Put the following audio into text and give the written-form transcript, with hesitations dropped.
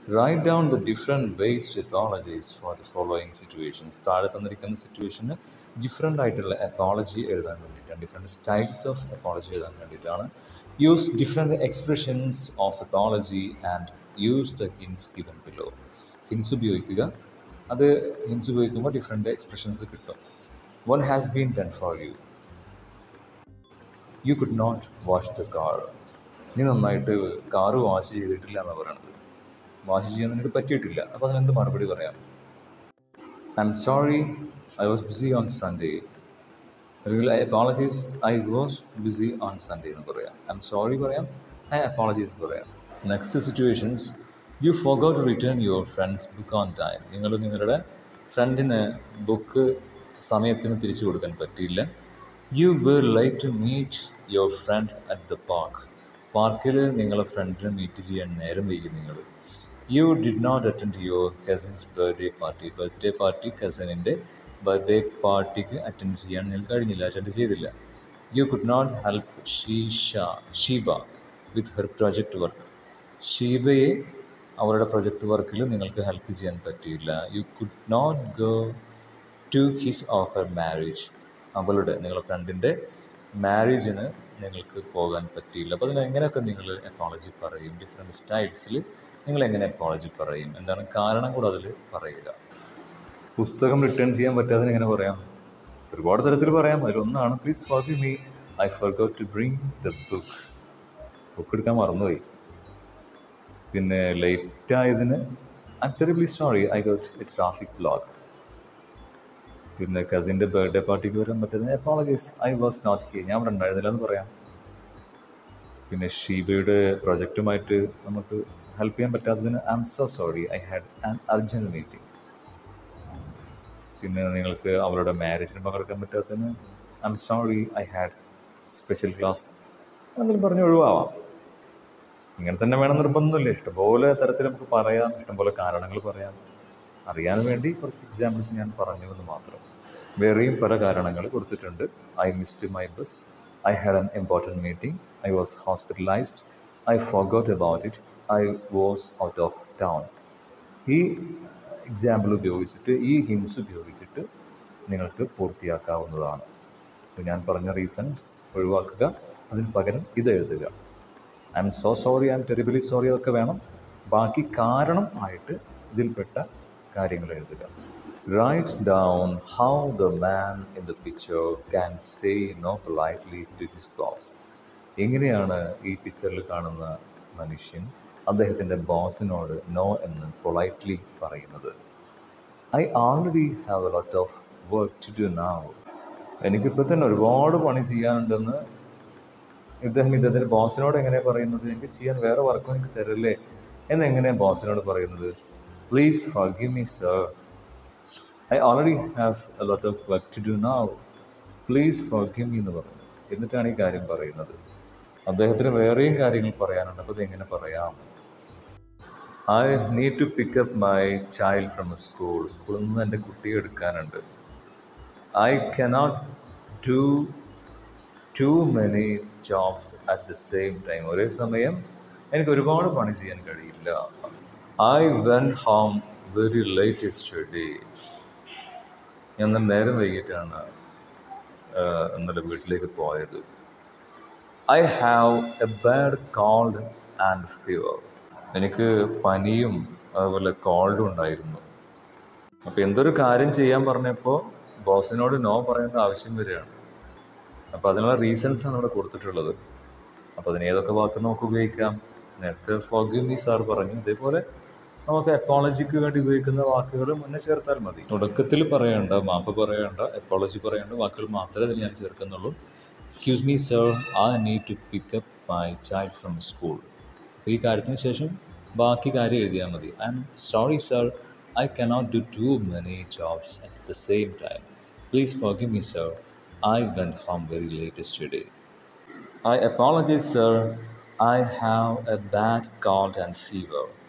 Write down the different ways to apologize for the following situations. താഴെ തന്നിരിക്കുന്ന സിറ്റുവേഷന് different ആയിട്ടുള്ള apology എഴുതാൻ വേണ്ടിയിട്ടാണ്, ഡിഫറെൻറ്റ് സ്റ്റൈൽസ് ഓഫ് അപ്പോളജി എഴുതാൻ വേണ്ടിയിട്ടാണ്. Use different expressions of apology and use the hints given below. Hints ഉപയോഗിക്കുക, അത് hints ഉപയോഗിക്കുമ്പോൾ ഡിഫറെൻറ്റ് എക്സ്പ്രഷൻസ് കിട്ടും. What has been done for you? You could not wash the car. നീ നന്നായിട്ട് car wash ചെയ്തിട്ടില്ല എന്നാണ് പറയണത്. വാഷ് ചെയ്യാൻ നിനക്ക് പറ്റിയിട്ടില്ല. അപ്പോൾ അതിനെന്ത് മറുപടി പറയാം? I M sorry, I was busy on Sunday. അല്ലെങ്കിൽ I apologise, I was busy on Sunday എന്ന് പറയാം. ഐ എം സോറി പറയാം, ഐ അപ്പോളജൈസ് പറയാം. Next situations, you forgot to return your friends book on time. നിങ്ങൾ നിങ്ങളുടെ ഫ്രണ്ടിന് book സമയത്തിന് തിരിച്ചു കൊടുക്കാൻ പറ്റിയില്ല. You were late to meet your friend at the park. പാർക്കിൽ നിങ്ങളെ ഫ്രണ്ടിനെ മീറ്റ് ചെയ്യാൻ നേരം വൈകി നിങ്ങൾ. You did not attend your cousin's birthday party. Birthday party, കസിനിൻ്റെ ബർത്ത്ഡേ പാർട്ടിക്ക് അറ്റൻഡ് ചെയ്യാൻ നിങ്ങൾക്ക് കഴിഞ്ഞില്ല, അറ്റൻഡ് ചെയ്തില്ല. You could not help Sheeba with her project work. ഷീബയെ അവരുടെ പ്രൊജക്റ്റ് വർക്കിൽ നിങ്ങൾക്ക് ഹെൽപ്പ് ചെയ്യാൻ പറ്റിയില്ല. You could not go to his or her marriage. അവളുടെ, നിങ്ങളുടെ ഫ്രണ്ടിൻ്റെ മാരേജിന് നിങ്ങൾക്ക് പോകാൻ പറ്റിയില്ല. അപ്പോൾ അതിനെങ്ങനെയൊക്കെ നിങ്ങൾ അപ്പോളജി പറയും? ഡിഫറെൻറ്റ് സ്റ്റൈൽസിൽ നിങ്ങൾ എങ്ങനെ അപ്പോളജി പറയും? എന്താണ് കാരണം കൂടെ അതിൽ പറയുക. പുസ്തകം റിട്ടേൺ ചെയ്യാൻ പറ്റാതെ എങ്ങനെ പറയാം? ഒരുപാട് തരത്തിൽ പറയാം. അതിലൊന്നാണ് please forgive me, I forgot to bring the book. Book എടുക്കാൻ മറന്നുപോയി. പിന്നെ ലേറ്റ് ആയതിന് I am terribly sorry, I got a traffic block. പിന്നെ കസിൻ്റെ ബർത്ത്ഡേ പാർട്ടിക്ക് വരാൻ പറ്റുന്നത് apologise, I was not here, ഞാൻ ഇവിടെ ഉണ്ടായിരുന്നില്ല എന്ന് പറയാം. പിന്നെ ഷീബയുടെ പ്രൊജക്റ്റുമായിട്ട് നമുക്ക് ഹെൽപ്പ് ചെയ്യാൻ പറ്റാത്തതിന് I am so sorry, I had an urgent meeting. പിന്നെ നിങ്ങൾക്ക് അവളുടെ മാരേജിന് പങ്കെടുക്കാൻ പറ്റാത്തതിന് I M sorry, I had special class. എന്തെങ്കിലും പറഞ്ഞ് ഒഴിവാവാം. ഇങ്ങനെ തന്നെ വേണം നിർബന്ധമൊന്നുമില്ല. ഇഷ്ടംപോലെ തരത്തിൽ നമുക്ക് പറയാം, ഇഷ്ടംപോലെ കാരണങ്ങൾ പറയാം. അറിയാൻ വേണ്ടി കുറച്ച് എക്സാമ്പിൾസ് ഞാൻ പറഞ്ഞു എന്ന് മാത്രം. വേറെയും പല കാരണങ്ങൾ കൊടുത്തിട്ടുണ്ട്. I missed my bus, I had an important meeting, I was hospitalised, I forgot about it, I was out of town. ഈ എക്സാമ്പിൾ ഉപയോഗിച്ചിട്ട്, ഈ ഹിൻസ് ഉപയോഗിച്ചിട്ട് നിങ്ങൾക്ക് പൂർത്തിയാക്കാവുന്നതാണ്. അപ്പോൾ ഞാൻ പറഞ്ഞ റീസൺസ് ഒഴിവാക്കുക, അതിന് പകരം ഇത് എഴുതുക. I am so sorry, I am terribly sorry ഒക്കെ വേണം. ബാക്കി കാരണം ആയിട്ട് ഇതിൽപ്പെട്ട കാര്യങ്ങൾ എഴുതുക. Write down how the man in the picture can say no politely to his boss. എങ്ങനെയാണ് ഈ പിക്ചറിൽ കാണുന്ന മനുഷ്യൻ അദ്ദേഹത്തിൻ്റെ ബോസിനോട് നോ എന്ന് പൊളൈറ്റ്ലി പറയുന്നത്? I already have a lot of work to do now. എനിക്കിപ്പോൾ തന്നെ ഒരുപാട് പണി ചെയ്യാനുണ്ടെന്ന് ഇദ്ദേഹത്തിൻ്റെ ബോസിനോട് എങ്ങനെയാണ് പറയുന്നത്? എനിക്ക് ചെയ്യാൻ വേറെ വർക്കും എനിക്ക് തരില്ലേ എന്നെങ്ങനെയാണ് ബോസിനോട് പറയുന്നത്? Please forgive me, sir. I already have a lot of work to do now. Please forgive me എന്ന് പറഞ്ഞു. എന്നിട്ടാണ് ഈ കാര്യം പറയുന്നത്. അദ്ദേഹത്തിന് വേറെയും കാര്യങ്ങൾ പറയാനുണ്ട്. അപ്പോൾ അതെങ്ങനെ പറയാം? I need to pick up my child from school. സ്കൂളിൽ നിന്ന് എൻ്റെ കുട്ടിയെ എടുക്കാനുണ്ട്. I cannot do too many jobs at the same time. ഒരേ സമയം എനിക്ക് ഒരുപാട് പണി ചെയ്യാൻ കഴിയില്ല. I went home very late yesterday. ഞാൻ നേരം വൈകിട്ടാണ് ഇന്നലെ വീട്ടിലേക്ക് പോയത്. I have a bad cold and fever. എനിക്ക് പനിയും അതുപോലെ കോൾഡും ഉണ്ടായിരുന്നു. അപ്പോൾ എന്തൊരു കാര്യം ചെയ്യാൻ പറഞ്ഞപ്പോൾ ബോസിനോട് നോ പറയേണ്ട ആവശ്യം വരികയാണ്. അപ്പോൾ അതിനുള്ള റീസൺസാണ് ഇവിടെ കൊടുത്തിട്ടുള്ളത്. അപ്പോൾ അതിന് ഏതൊക്കെ വാക്ക് നമുക്ക് ഉപയോഗിക്കാം? നേരത്തെ ഫോർഗിവ് മീ സാർ പറഞ്ഞു. ഇതേപോലെ നമുക്ക് അപ്പോളജിക്ക് വേണ്ടി ഉപയോഗിക്കുന്ന വാക്കുകൾ മുന്നേ ചേർത്താൽ മതി. തുടക്കത്തിൽ പറയേണ്ട, മാപ്പ് പറയേണ്ട, അപ്പോളജി പറയേണ്ട വാക്കുകൾ മാത്രമേ അതിൽ ഞാൻ ചേർക്കുന്നുള്ളൂ. Excuse me sir, I need to pick up my child from school. അപ്പോൾ ഈ കാര്യത്തിന് ശേഷം ബാക്കി കാര്യം എഴുതിയാൽ മതി. I M sorry sir, I cannot do too many jobs at the same time. Please forgive me sir, I went home very late yesterday. I apologise sir, I have a bad cold and fever.